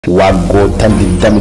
Waggoottan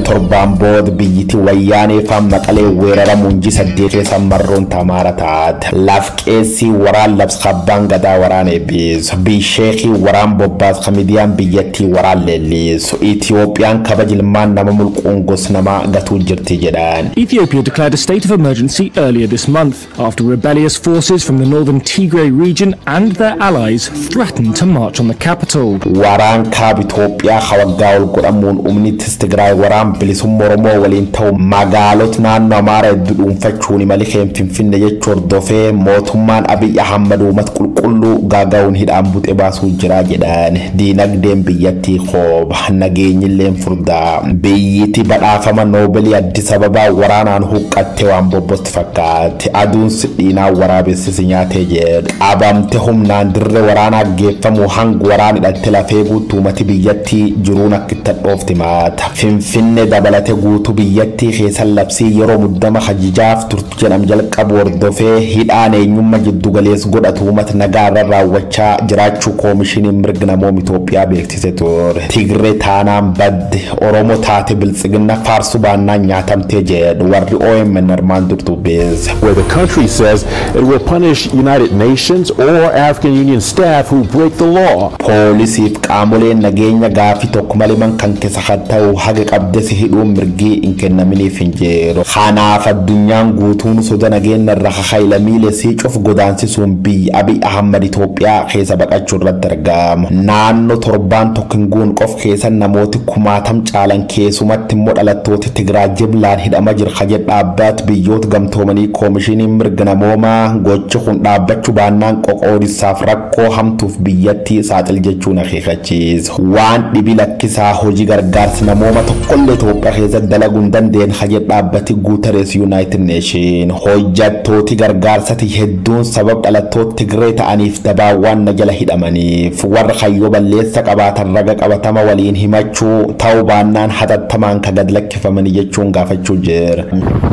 27 booda biyyatti wayyaanee fi maqalee weeraramuun saddeeqee sammarroon tamaara taate lafqeessi waraan labsabbaan gadaa waraan eebbisu bisheekii waraan bobbaas kamidiyaan biyyattii waraan leellisu Itiyoophiyaan kabajilmaan nama mulquun gos nama gatuu jirti jedhan. Ethiopia declared a state of emergency earlier this month after rebellious forces from the northern Tigray region and their allies threatened to march on the capital. Waraan kaab Itoophiyaa hawaggaa ol godhamu umni Tigray waraan bilisummaa Oromoo waliin ta'u magaalota naannoo Amaaraa dhuunfachuun malikeen Finfinnee jechuun dofee mootummaan Abiy Ahmed uummata qulqulluu gaagaa'uun hidhaan buxe baasuu jira jedhan. Diinagdeen biyyattii qooba nageenyilleen furdaa biyyatti badhaafama Noobelii Addis Ababaa waraanaan huqqattee waan bobbotti fakkaate aduun sidhiinaa waraabessi nyaatee jedhu abamte humnaan dirree waraanaa geeffamu hanga waraan hidhatte lafee guutuu uummati biyyattii jiruun akka itti dhooftemaata. Finfinnee dabalate guutuu biyyattii keessa labsii yeroo muddama hajijaaf turtu jedham jalqabu hordofee hidhaan eenyummaa jiddu galeessa godhatu uummata nagaa irra raawwachaa jiraachuu koomishiniin mirga namoota Itoophiyaa beeksise ture. Tigree taanaan badde Oromoo taate biltsiginna faarsu baannaan nyaatamtee jedhu warri OMN armaan durtu beeza. Where the country says it will punish United Nations or African Union staff who break the law. Poolisiif qaamoleen nageenya gaafii tokko malee man kan keessa ta'u haga qabdee hidhuun mirgi in kennaminiif hin jiru. Kanaaf addunyaan guutuun soda nageenya irra khaylamile siicuuf godaansisuun biyya Abiy Ahmed Itoophiyaa keessa baqachuu irratti argama. Naannoo torbaan tokkinguun qof keessa namooti 10,000 caalan keessumatti immoo dhalattoota Tigraay jiblaan hidhama jira jedha dhaabbat biyyoota gamtoomanii koomishiniin mirga namoomaa gochi kun dhaabbachuu baannaan qoqoodisaaf rakkoo hamtuuf biyyattii saaxil jechuun akeekachiisa. Waan dhibi lakkisaa hojii gargaarsa namooma tokkollee Itoophiyaa keessa dalaguun dandeen jedha dhaabbati Guuteres United Nation. Hojjattooti gargaarsati hedduun sabab dhalattoota Tigree ta'aniif dabaawwan jala hidhamaniif warra kayyoo balleessa qabaatan raga qabatama waliin himachuu ta'uu baannaan hatattamaan ka gad lakkifamanii jechuun gaafachuu jira.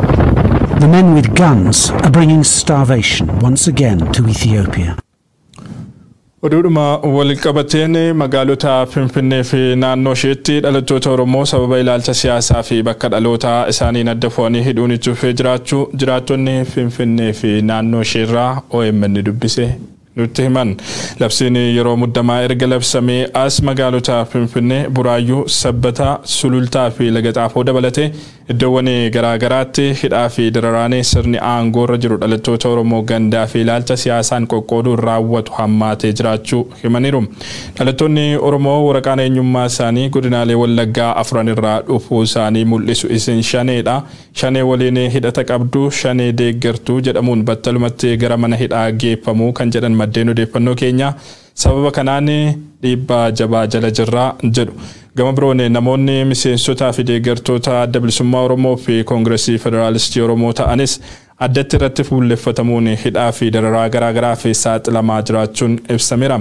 The men with guns are bringing starvation once again to Ethiopia. Oduma walqabateen magaalota Finfinnee fi naannoo isheetti dhalattoota Oromoo sababa ilaalcha siyaasaa fi bakka dhaloota isaanii adda foonii hidhuun itti fufee jiraachuu jiraattonni Finfinnee fi naannoo isheerraa OMN dubbise nutti himan. Labsiin yeroo muddamaa erga labsamee as magaalota Finfinnee Buraayyuu Sabbataa Sulultaa fi Lagaxaafoo dabalate iddoowwan garaagaraatti hidhaa fi dararaanii sirni aangoo irra jiru dhalattoota Oromoo gandaa fi ilaalcha siyaasaan qoqqooduun raawwatu hammaatee jiraachuu himaniiru. Dhalattoonni Oromoo waraqaan eenyummaa isaanii godinaalee Wallaggaa afran irraa dhufuu isaanii mul'isu isin shaneedha. Shanee waliin hidhata qabdu shanee deeggartuu jedhamuun battalumatti gara mana hidhaa geeffamuu kan jedhan maddeen odeeffannoo keenya sababa kanaan dhiibbaa jabaa jala jirra jedhu. Gama biroon namoonni miseensotaa fi deeggartoota adda bilisummaa Oromoo fi Koongireesii Federaalistii Oromoo ta'anis addatti irratti fuulleffatamuun hidhaa fi dararaa garaagaraa fi saaxilamaa jiraachuun ibsameera.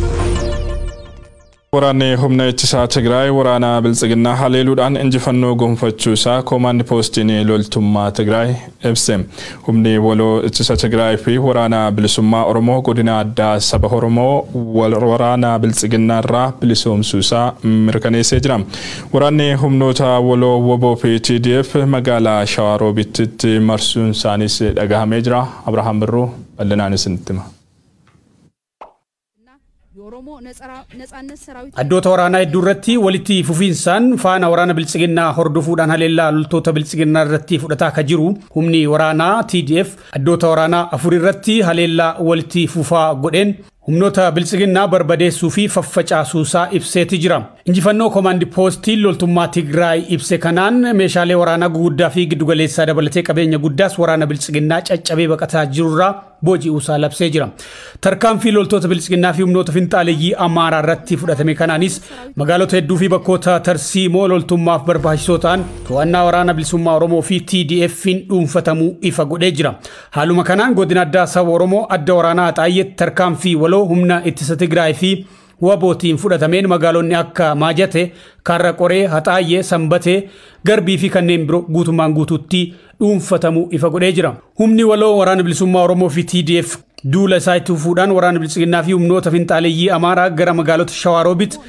Waraanni humna ittisaa Tigraay waraana biltsiginnaa haleeluudhaan injifannoo gonfachuu isaa koomaandi poostiin loltummaa Tigraay ibse. Humni waloo ittisa Tigraay fi waraana bilisummaa Oromoo godina addaa saba Oromoo waraana biltsiginnaa irraa bilisoomsuu isaa mirkaneessee jira. Waraanni humnoota waloo WBO fi TDF magaalaa Shawaaroobitti marsuun isaanis dhagahamee jira. Abrahaam Birruu bal'inaan isinitti hima. Addoota waraanaa hedduu irratti walitti fufiinsaan faana waraana biltsiginnaa hordofuudhaan haleellaa loltoota biltsiginnaa irratti fudhataa akka jiru humni waraanaa TDF addoota waraanaa 4 irratti haleellaa walitti fufaa godheen humnoota biltsiginnaa barbadeessuu fi faffacaasuu isaa ibseeti jira. Injifannoo koomaandi poostiin loltummaa Tigraay ibse kanaan meeshaalee waraanaa guguddaa fi giddugaleessaa dabalatee qabeenya guddaas waraana biltsiginnaa caccabee baqataa jirurraa booji'uu isaa labsee jira. Tarkaanfii loltoota biltsiginnaa fi humnoota finxaaleeyyii Amaaraa irratti fudhatame kanaanis magaalota hedduu fi bakkoota tarsiimoo loltummaaf barbaachisoo ta'an to'annaa waraana bilisummaa Oromoo fi TDF'n dhuunfatamuu ifa godhee jira. Haaluma kanaan godina addaa saba Oromoo adda waraanaa Haxaayyeetti tarkaanfii waloo humna ittisa Tigraay fi WBOtiin fudhatameen magaalonni akka Maajate, Karra Qoree, Haxaayyee, Sanbatee, Garbii fi kanneen biroo guutummaan guutuutti dhuunfatamuu ifa godhee jira. Humni waloo waraana bilisummaa Oromoo fi TDF duula isaa itti fufuudhaan waraana biltsiginnaa fi humnoota finxaaleeyyii Amaaraa gara magaalota Shawaaroobitti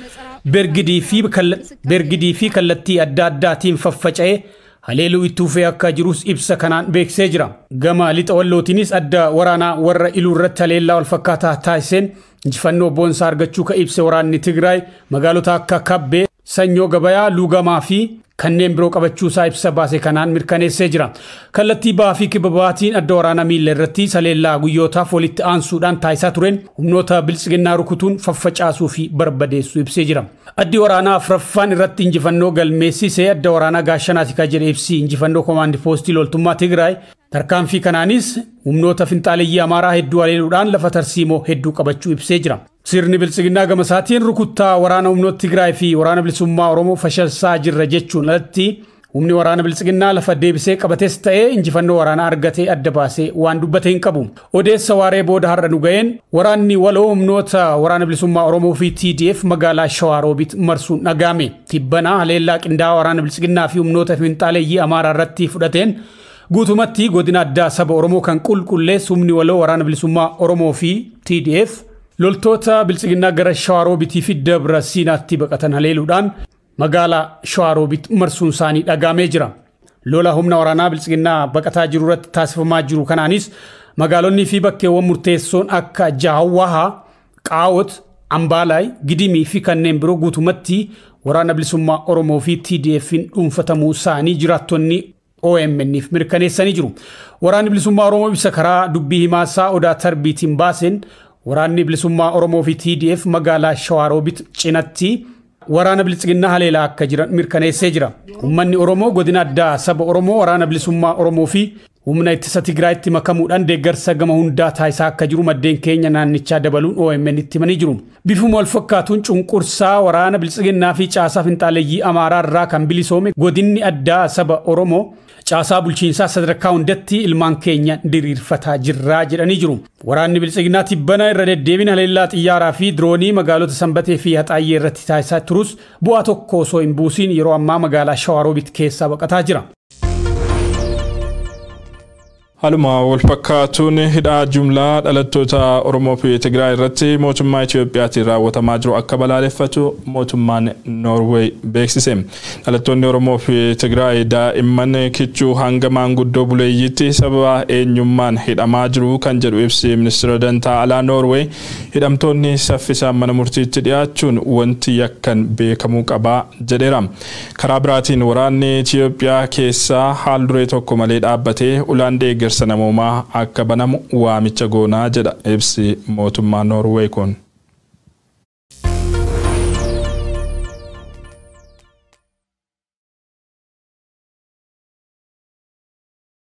bergidii fi kallattii adda addaatiin faffaca'ee haleeluu itti fufee akka jirus ibsa kanaan beeksisee jira. Gama lixa wallootiinis adda waraanaa warra iluu irratti haleellaa wal fakkaataa taasiseen injifannoo boonsaa argachuu ka ibse waraanni Tigraay magaalota akka Kabbee, Sanyoo Gabayaa, Luugamaa fi kanneen biroo qabachuusaa ibsa baase kanaan mirkaneessee jira. Kallattii ba'aa fi kibba ba'aatiin adda waraanaa miilla irratti haleellaa guyyootaaf walitti aansuudhaan taasisaa tureen humnoota biltsiginnaa rukutuun faffacaasuu fi barbadeessuu ibsee jira. Addi waraanaa afraffaan irratti injifannoo galmeessisee adda waraanaa Gaashanaati ka jedhe ibsi injifannoo koomaandi poostii loltummaa Tigraay tarkaanfii kanaanis humnoota finxaaleeyyii Amaaraa hedduu haleeluudhaan lafa tarsiimoo hedduu qabachuu ibsee jira. Sirni biltsiginnaa gama isaatiin rukuttaa waraana humnoota Tigraay fi waraana bilisummaa Oromoo fashilsaa jirra jechuun alatti humni waraana biltsiginnaa lafa deebisee qabates ta'ee injifannoo waraanaa argatee adda baasee waan dubbate hin qabu. Odeessa waaree booda har'a nu ga'een waraanni waloo humnoota waraana bilisummaa Oromoo fi TDF magaalaa Shawaaroobiit marsuun dhagahame. Tibbanaa haleellaa qindaa'aa waraana biltsiginnaa fi humnoota finxaaleeyyii Amaaraa irratti fudhateen guutumatti godina addaa saba Oromoo kan qulqulleessu humni waloo waraana bilisummaa Oromoo fi TDF loltoota biltsiginnaa gara Shawaaroobiitii fi Dabra Siinaatti baqatan haleeluudhaan magaalaa Shawaaroobiit marsuun isaanii dhagahame jira. Lola humna waraanaa biltsiginnaa baqataa jiru irratti taasifamaa jiru kanaanis magaalonni fi bakkeewwan murteessoon akka Jaawwahaa, Qaawot, Ambaalaay, Gidimii fi kanneen biroo guutumatti waraana bilisummaa Oromoo fi TDF'n dhuunfatamuu isaanii jiraattonni OMN'if mirkaneessanii jiru. Waraanni bilisummaa Oromoo ibsa karaa dubbii himaasaa Odaa Tarbiitiin baaseen waraanni bilisummaa Oromoo fi TDF magaalaa Shawaaroobiit cinatti waraana biltsiginnaa haleelaa akka jiran mirkaneessee jira. Uummanni Oromoo godina addaa saba Oromoo waraana bilisummaa Oromoo fi humna ittisa Tigraayitti makamuudhaan deeggarsa gama hundaa taasisaa akka jiru maddeen keenya naannichaa dabaluun OMN itti himanii jiru. Bifuma wal fakkaatuun cunqursaa waraana biltsiginnaa fi caasaa finxaaleeyyii Amaaraa irraa kan bilisoome godinni addaa saba Oromoo caasaa bulchiinsaa sadarkaa hundatti ilmaan keenya diriirfataa jirraa jedhanii jiru. Waraanni biltsiginnaa tibbana irra deddeebiin haleellaa xiyyaaraa fi diroonii magaalota Sanbatee fi Haxaayyee irratti taasisaa turus bu'aa tokko osoo hin buusiin yeroo ammaa magaalaa Shawaaroobiit keessaa baqataa jira. Haluma wal fakkaatuun hidhaa jumlaa dhalattoota Oromoo fi Tigraay irratti mootummaa Itiyoophiyaatiin raawwatamaa jiru akka balaaleffatu mootummaan Noorweey beeksise. Dhalattoonni Oromoo fi Tigraay daa'imman kichuu hanga maanguddoo buleeyyiitti sababa eenyummaan hidhamaa jiru kan jedhu ibsi ministeera dantaa alaa Noorweey hidhamtoonni saffisaan mana murtiitti dhiyaachuun wanti yakkan beekamuu qabaa jedheera. Karaa biraatiin waraanni Itiyoophiyaa keessaa haal duree tokko malee dhaabbatee ulaan deeggarsa namoomaa akka banamu waamicha goonaa jedha ibsi mootummaa Noorweey kun.